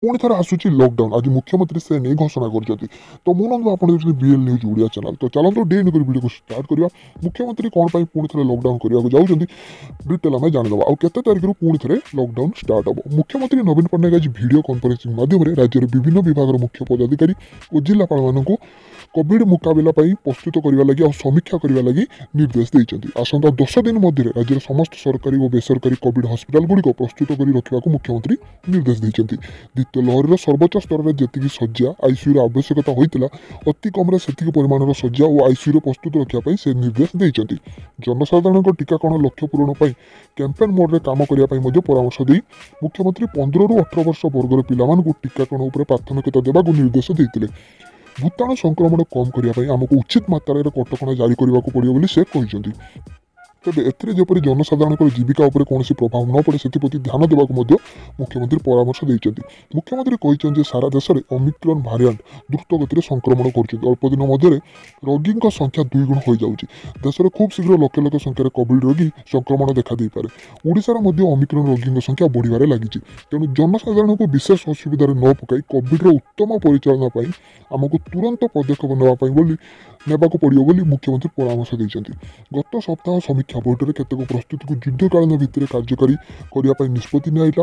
पुणी थे आसूची लॉकडाउन आज मुख्यमंत्री से नहीं घोषणा कर तो मुझे आप बीएल न्यूज ओडिया चैनल तो चलते डे वीडियो को स्टार्ट करवा मुख्यमंत्री कौन पर पुणी थे लॉकडाउन करने जाऊँच डिटेल आम जानीद आउ केते तारिख पुणी थे लॉकडाउन स्टार्ट हम मुख्यमंत्री नवीन पट्टनायक आज वीडियो कॉन्फ्रेंसिंग माध्यम राज्यर विभिन्न विभाग मुख्य पदाधिकारी और जिलापाल मानक कोविड मुकाबला प्रस्तुत करने लगी और समीक्षा करने लगी निर्देश देते आसंता 10 दिन मध्य राज्यर समस्त सरकारी और बेसरकारी कोविड हस्पिटाल गुड़िक प्रस्तुत कर रखा मुख्यमंत्री निर्देश देते द्वितीय लहर सर्वोच्च स्तर में जी शज्या आईसीयू आवश्यकता होता अति कम से परिमाण शज्या और आईसीयू प्रस्तुत रखापी से निर्देश देते जनसाधारण टीकाकरण लक्ष्य पूरण पर कैंपेन मोड्रे काम करने परामर्श दे मुख्यमंत्री 15 ରୁ 18 वर्ष वर्गर पिलामानकु टीकाकरण उपर प्राथमिकता देवाक निर्देश देते भूताणु संक्रमण कम करने आमको उचित मात्रा कटकणा जारी करने को पड़ो बोली से कहते तेज एपरी जनसाधारण जीविका उपर कौन प्रभाव न पड़े से ध्यान देवाक मुख्यमंत्री परामर्श देते मुख्यमंत्री कहते सारा देश में ओमिक्रॉन भारिएंट द्रुत गति संक्रमण कर अल्प दिन मध्य रोगी संख्या 2 गुण हो जाऊँगी देश में खूब शीघ्र लक्ष लक्ष संख्यार कोविड रोगी संक्रमण देखा पारे ओडिशार ओमिक्रॉन रोगी संख्या बढ़िबार लगी तेणु जनसाधारण को विशेष असुविधा न पकाई कोविड उत्तम परिचालना आमको तुरंत पदक्षेप नेबाक पड़ो बोली मुख्यमंत्री परामर्श देते गत सप्ताह समीक्षा बैठक केतक प्रस्तुति को युद्धकालीन भित्तिरे कार्यकारी करने निष्पत्ति निआइला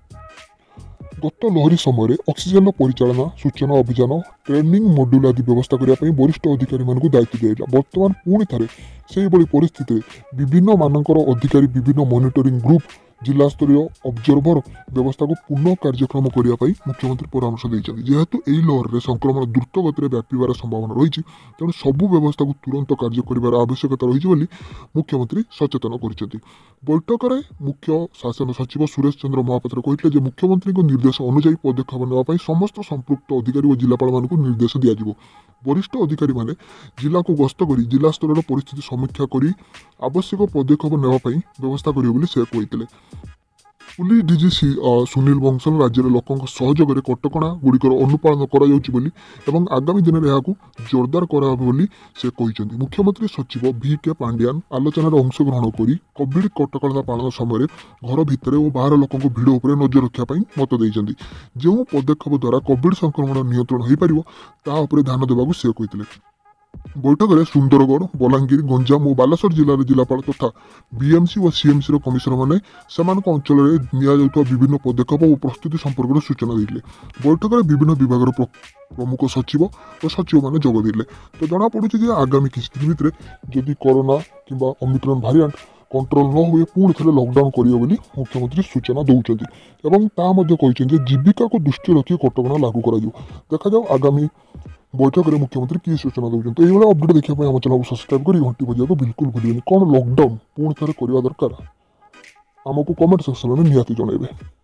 गत लहरी समय ऑक्सीजन परिचालना सूचना अभियान ट्रेनिंग मॉड्यूल आदि व्यवस्था करने वरिष्ठ अधिकारी मानक दायित्व दिया बर्तमान पुणी थे से परिस्थिति विभिन्न मानकर अधिकारी विभिन्न मॉनिटरिंग ग्रुप जिला स्तरीय ऑब्जर्वर व्यवस्था को पुनः कार्यक्रम करने मुख्यमंत्री परामर्श देते जेहेतु यही लहर में संक्रमण द्रुत गति व्यापार संभावना रही तेणु सबू व्यवस्था को तुरंत कार्य कर आवश्यकता रही मुख्यमंत्री सचेतन कर बैठक में मुख्य शासन सचिव सुरेश चंद्र महापात्र कहते मुख्यमंत्री निर्देश अनुଯାयी पदक्षेप नापी समस्त संपृक्त अधिकारी और जिलापाल मानक निर्देश दिज्व वरिष्ठ अधिकारी माने जिला को गस्त कर जिला स्तर परिस्थिति समीक्षा कर आवश्यक पदक्षेप नापी व्यवस्था करेंगे से कहते पुलिस डीजी सुनील बंसल राज्य में लोकों सहयोग में कटकणा गुड़िकर अनुपालन कर आगामी दिन में जोरदार कर से कहते मुख्यमंत्री सचिव VK पांड्यान आलोचना अंशग्रहण कर कोविड कटकणा पालन समय घर भितर और बाहर लोकों भिड़ उपर नजर रखापी मत देते जो पदक्षेप द्वारा कोविड संक्रमण नियंत्रण हो पार ध्यान देवाक से कहते बैठक में सुंदरगढ़ बलांगीर गंजाम और बालेश्वर जिले जिलापाल तथा बीएमसी और सीएमसी कमिशनर मैंने अंचल में विभिन्न पदक्षेप और प्रस्तुति संपर्क में सूचना देते बैठक में विभिन्न विभाग प्रमुख सचिव और सचिव मैंने जोग देते तो जमापड़ी आगामी किसी दिन भितर जदि कोरोना कि ओमिक्रॉन भारिएंट कंट्रोल न हुए पुणी थे लॉकडाउन करेंगे मुख्यमंत्री सूचना दौरान जीविका को दृष्टि रखी कटकणा लागू कर देखा जाओ आगामी बैठक में मुख्यमंत्री किए सूचना दूसरे तो ये अपडेट देखा आम चैनल को सब्सक्राइब कर घंटी बजा को बिल्कुल भूलिए कौन लॉकडाउन पुणी थे करवा दरकार आमको कमेंट सेक्शन में निहाती जनइबे।